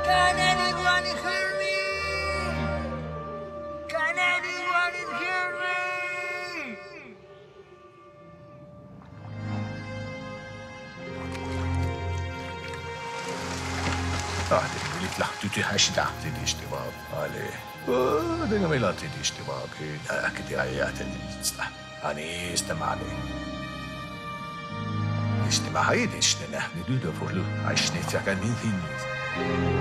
Can anyone hear me? Can anyone hear me? تحت لك لحظتي هشتحت الاشتباك عليه دقا ميلاتي الاشتباك أكيد عيات الاشتباك أني استمعني اشتباك هيد اشتنا ندودة فلو عشني تاكا من ثينيز